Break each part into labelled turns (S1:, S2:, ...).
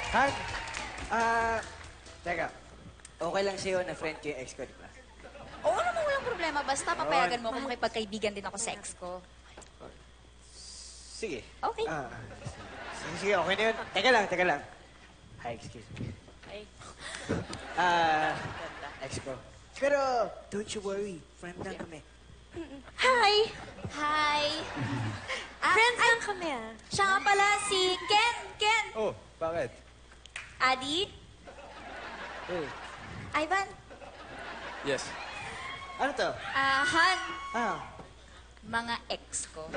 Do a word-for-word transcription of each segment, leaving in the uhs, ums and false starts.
S1: Han, ah, teka. Okay lang sa'yo na friend ko yung ex ko, di ba?
S2: Oo naman, walang problema. Basta papayagan mo kung makipagkaibigan din ako sa ex ko.
S1: Sige.
S2: Okay.
S1: Ah, sige, sige, okay na yun. Teka lang, teka lang. Hi, excuse me.
S3: Ay,
S1: Ah,
S3: ganda.
S1: ex ko. Pero, don't you worry. Friend lang kami.
S2: Hi! Hi! Ah,
S4: Friends
S2: ay,
S4: lang kami ah.
S2: siya nga pala si Ken. Ken!
S5: Oh, bakit?
S2: Adi?
S1: Hey.
S2: Ivan?
S5: Yes.
S1: Ano to?
S2: Ah, Han.
S1: Ah,
S2: Mga ex ko.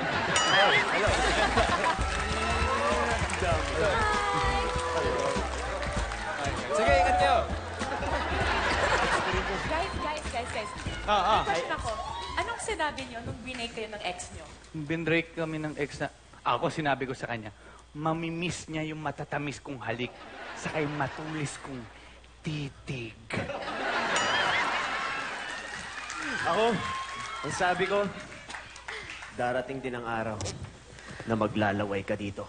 S5: Sige, ingat kayo.
S3: Guys, guys, guys, guys.
S5: Ah, ah.
S3: May question ako. Anong sinabi niyo nung binake kayo ng ex niyo?
S6: Binrake kami ng ex na... Ako, sinabi ko sa kanya, mamimiss niya yung matatamis kong halik sa kay matulis kong titig.
S7: Ako, ang sabi ko, darating din ang araw na maglalaway ka dito.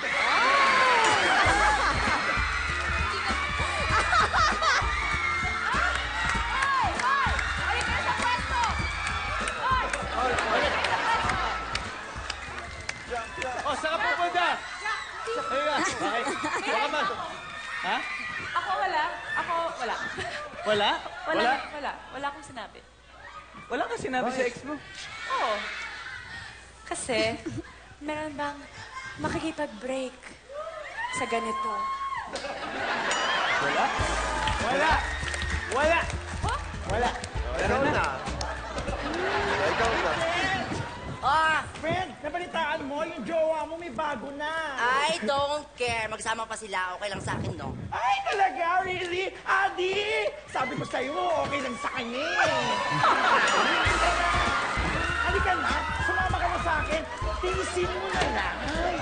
S5: Oh, saan ka pupunta? Ayun, bakit? Baka ma... Ha?
S3: Ako wala. Ako wala.
S6: Wala?
S3: Wala. Wala. Wala, wala akong sinabi.
S6: Wala ka sinabi sa ex mo?
S3: Oo. Kasi, meron bang makikipag-break sa ganito?
S5: Wala? Wala! Wala!
S7: Wala. Meron na. Ikaw na.
S8: Ah,
S9: Friend, nabalitaan mo, yung jowa mo may bago na.
S8: I don't care. Magsama pa sila. Okay lang sa akin, no?
S9: Ay, talaga? Really? Adi! Sabi ko sa'yo, okay lang sa kanya eh. Halika na, sumama ka na sa akin. Tiisin mo na lang. Ay.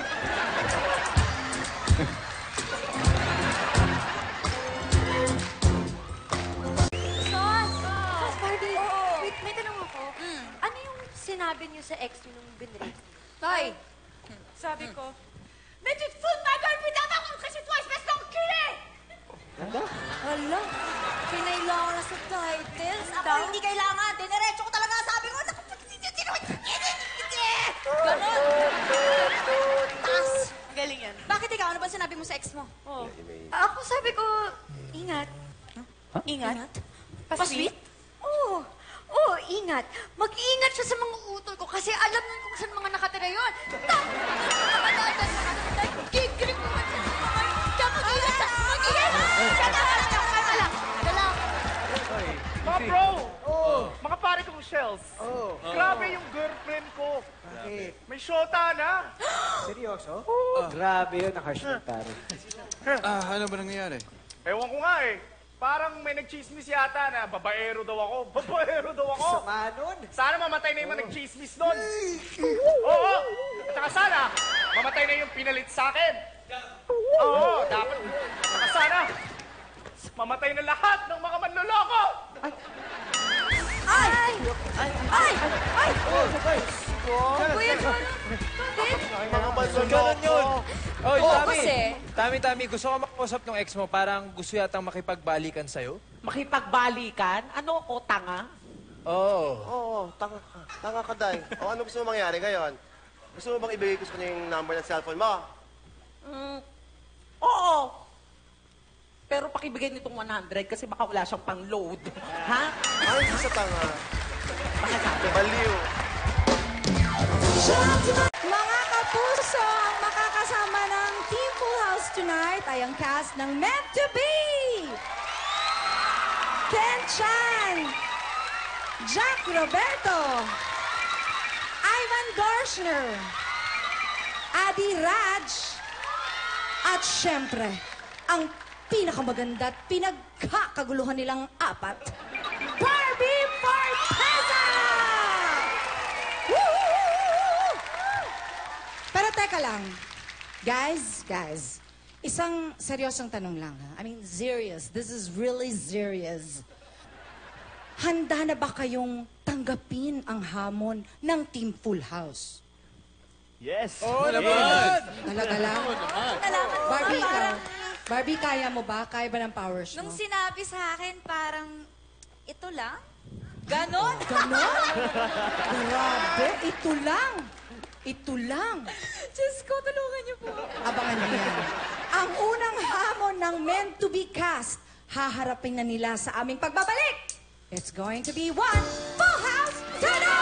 S4: Sos! Sos, Barbie! Wait, may tanong ako. Ano yung sinabi niyo sa ex niyo nung binrake?
S2: Hoy!
S3: Sabi ko,
S2: Mais tu te fous de ma gueule, putain, va rentrer chez toi, espèce d'enculé!
S4: Hala, kinailangan na sa titles.
S2: Ako hindi kailangan. Dinerecho ko talaga sabi ko. Naku, Ganon. Taas.
S3: galing yan.
S2: Bakit ikaw? Ano ba sinabi mo sa ex mo?
S3: Oo.
S4: Ako sabi ko, ingat.
S3: Ingat.
S2: Pa-sweet?
S4: Oo. Oo, ingat. Mag-ingat siya sa mga utol ko kasi alam niyo kung saan mga nakatira yun. Nagkigrip mo man siya sa mga yun. Kaya mag-ingat siya. Mag-ingat! Kalma lang, kalma lang. Kalma.
S9: Mga bro! Mga pare kong shells.
S1: oh.
S9: Grabe yung girlfriend ko.
S1: Bakit?
S9: May shota na.
S1: Seryoso? Grabe yun, nakashoot taro.
S5: Ah, ano ba nangyayari?
S9: Ewan ko nga eh. Parang may nagchismis yata na babaero daw ako. Babaero daw ako.
S1: Sama nun.
S9: Sana mamatay na yung mga nagchismis doon. Oo. At saka sana, mamatay na yung pinalit sa akin. Oo, dapat. At saka sana, mamatay na lahat ng mga manloloko.
S4: Ay! Ay! Ay! Ay! Kuya John! Bakit?
S7: Mga manloloko.
S5: Ganun yun. Oh,
S2: Oo,
S5: Tami.
S2: kasi...
S5: Tami, Tami, gusto ko makausap ng ex mo. Parang gusto yatang makipagbalikan sa'yo.
S10: Makipagbalikan? Ano ako, tanga?
S5: Oo.
S7: Oo, tanga ka. Tanga ka, Day. O ano gusto mo mangyari ngayon? Gusto mo bang ibigay ko sa kanya yung number ng cellphone mo?
S10: Mm, oo. Pero pakibigay nitong one hundred kasi baka wala siyang pang-load. Ha?
S7: Ay, hindi sa tanga. Baliw.
S11: Mga kapuso, ang makakasama ng Team Full House tonight ay ang cast ng Meant to Be! Ken Chan, Jack Roberto, Ivan Dorschner, Adi Raj, at syempre, ang pinakamaganda at pinagkakaguluhan nilang apat, Barbie Forteza! Woo! Pero teka lang, guys, guys, isang seryosong tanong lang, ha? I mean, serious. This is really serious. Handa na ba kayong tanggapin ang hamon ng Team Full House?
S9: Yes.
S5: Oo naman!
S11: Talaga lang?
S2: Nalaman mo
S11: Barbie,
S2: ba?
S11: ikaw? Barbie, kaya mo ba? Kaya ba ng powers mo?
S2: Nung sinabi sa akin, parang, ito lang? Ganon?
S11: Ganon? Grabe, ito lang. Ito lang.
S2: Diyos ko, tulungan niyo po.
S11: Abangan niyo yan. Ang unang hamon ng meant to be cast, haharapin na nila sa aming pagbabalik. It's going to be one full house tonight!